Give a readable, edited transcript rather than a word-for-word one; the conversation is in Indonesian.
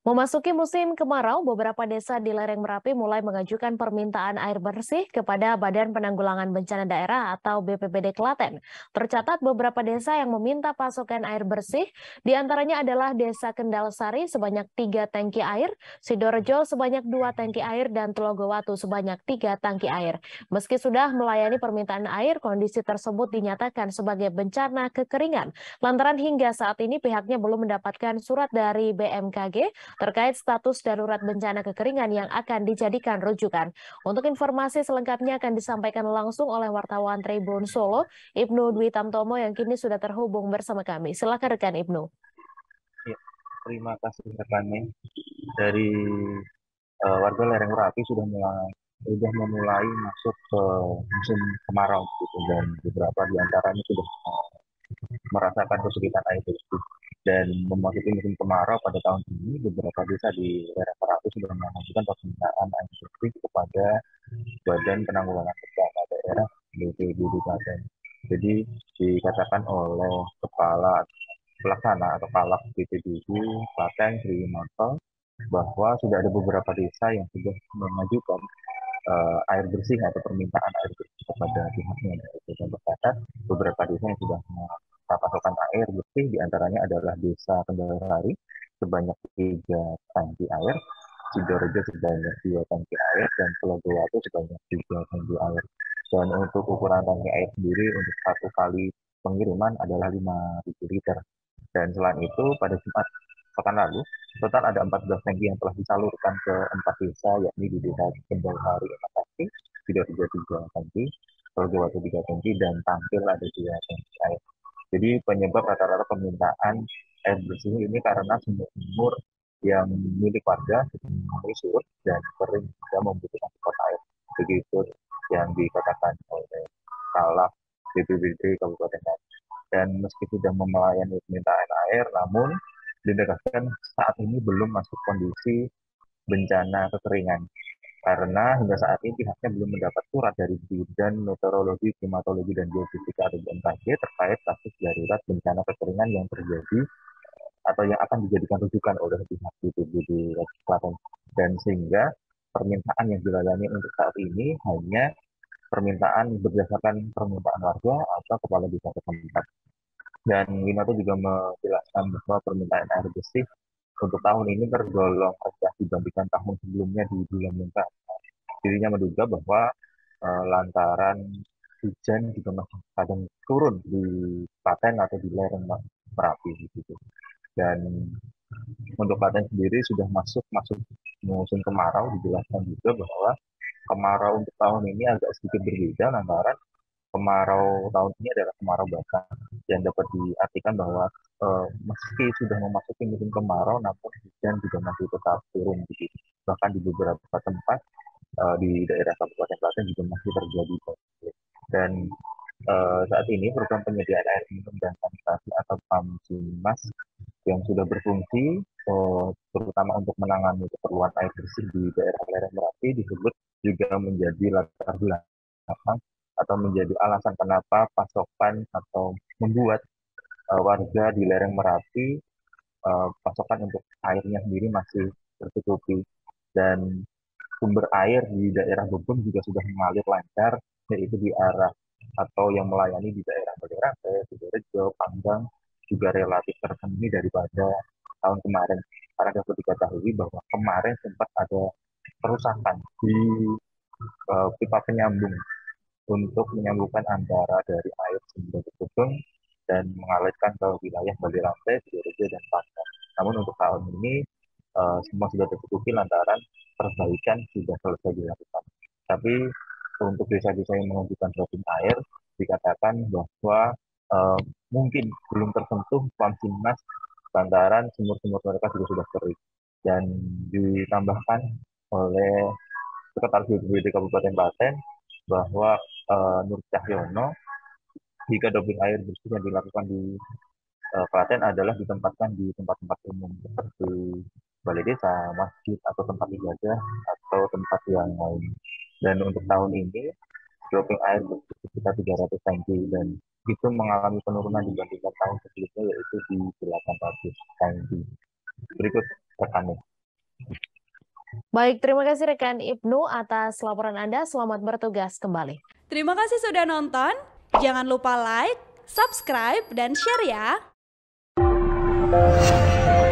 Memasuki musim kemarau, beberapa desa di lereng Merapi mulai mengajukan permintaan air bersih kepada Badan Penanggulangan Bencana Daerah atau BPBD Klaten. Tercatat beberapa desa yang meminta pasokan air bersih, diantaranya adalah Desa Kendal Sari sebanyak 3 tangki air, Sidorejo sebanyak 2 tangki air, dan Telogowatu sebanyak 3 tangki air. Meski sudah melayani permintaan air, kondisi tersebut dinyatakan sebagai bencana kekeringan. Lantaran hingga saat ini pihaknya belum mendapatkan surat dari BMKG terkait status darurat bencana kekeringan yang akan dijadikan rujukan. Untuk informasi selengkapnya akan disampaikan langsung oleh wartawan Tribun Solo, Ibnu Dwi Tamtomo yang kini sudah terhubung bersama kami. Silakan rekan Ibnu. Ya, terima kasih rekannya. Dari warga lereng Merapi sudah memulai masuk ke musim kemarau gitu, dan beberapa di antaranya sudah merasakan kesulitan air bersih. Dan memasuki musim kemarau pada tahun ini, beberapa desa di lereng Merapi sudah mengajukan permintaan air bersih kepada Badan Penanggulangan Bencana Daerah BPBD Klaten. Jadi dikatakan oleh Kepala Pelaksana atau Kalak BPBD Klaten Sri Winoto bahwa sudah ada beberapa desa yang sudah mengajukan air bersih atau permintaan air bersih kepada pihaknya. Dan tercatat beberapa desa yang sudah pasokan air bersih, diantaranya adalah Desa Kendalsari sebanyak 3 tangki air, Sidorejo sebanyak 2 tangki air, dan Telogowatu sebanyak 3 tangki air. Dan untuk ukuran tangki air sendiri untuk satu kali pengiriman adalah 5.000 liter. Dan selain itu, pada Jumat pekan lalu, total ada 14 tangki yang telah disalurkan ke 4 desa, yakni di Desa Kendal Sari 4 tangki, Sidoarjo 3 tangki, Tolgowatu 3 tangki, dan Tampil ada 2 tangki air. Jadi penyebab rata-rata permintaan air bersih ini karena sumur-sumur yang milik warga mulai surut dan kering dan membutuhkan support air. Begitu yang dikatakan oleh Kalak BPBD Kabupaten Bandung. Dan meski sudah melayani permintaan air, namun ditegaskan saat ini belum masuk kondisi bencana kekeringan. Karena hingga saat ini pihaknya belum mendapat surat dari Badan Meteorologi, Klimatologi, dan Geofisika atau BMKG terkait status darurat bencana kekeringan yang terjadi atau yang akan dijadikan rujukan oleh pihak BPBD Klaten. Dan sehingga permintaan yang dilayani untuk saat ini hanya permintaan berdasarkan permintaan warga atau kepala desa setempat. Dan Winoto juga menjelaskan bahwa permintaan air bersih untuk tahun ini tergolong rendah dibandingkan tahun sebelumnya di bulan Maret. Dirinya menduga bahwa lantaran hujan juga masih kadang turun di Klaten atau di lereng Merapi gitu. Dan untuk Klaten sendiri sudah masuk masuk musim kemarau, dijelaskan juga bahwa kemarau untuk tahun ini agak sedikit berbeda lantaran kemarau tahun ini adalah kemarau basah, yang dapat diartikan bahwa meski sudah memasuki musim kemarau, namun hujan juga masih tetap turun begitu. Bahkan di beberapa tempat di daerah Kabupaten Klaten juga masih terjadi banjir. Dan saat ini program penyediaan air minum dan sanitasi atau PAMSIMAS yang sudah berfungsi terutama untuk menangani keperluan air bersih di daerah lereng Merapi disebut juga menjadi latar belakang atau menjadi alasan kenapa pasokan atau membuat warga di lereng Merapi pasokan untuk airnya sendiri masih tercukupi. Dan sumber air di daerah Gubeng juga sudah mengalir lancar, yaitu di arah atau yang melayani di daerah Balerante, Sidorejo, Panggang juga relatif terpenuhi daripada tahun kemarin. Karena dapat diketahui bahwa kemarin sempat ada kerusakan di pipa penyambung untuk menyambungkan antara dari air sumber Gubeng dan mengalirkan ke wilayah Balerante, Sidorejo, dan Panggang. Namun untuk tahun ini semua sudah tercukupi lantaran perbaikan sudah selesai dilakukan. Tapi untuk desa-desa yang mengajukan dropping air dikatakan bahwa mungkin belum tersentuh Pamsinas lantaran sumur-sumur mereka juga sudah kering. Dan ditambahkan oleh Sekretaris BPBD Kabupaten Klaten bahwa Nur Cahyono, jika doping air bersih yang dilakukan di Klaten adalah ditempatkan di tempat-tempat umum seperti balai desa, masjid, atau tempat ibadah, atau tempat yang lain. Dan untuk tahun ini, dropping air sekitar 300 tangki, dan itu mengalami penurunan dibandingkan tahun sebelumnya, yaitu di 800 tangki. Berikut rekannya. Baik, terima kasih rekan Ibnu atas laporan Anda. Selamat bertugas kembali. Terima kasih sudah nonton. Jangan lupa like, subscribe, dan share ya.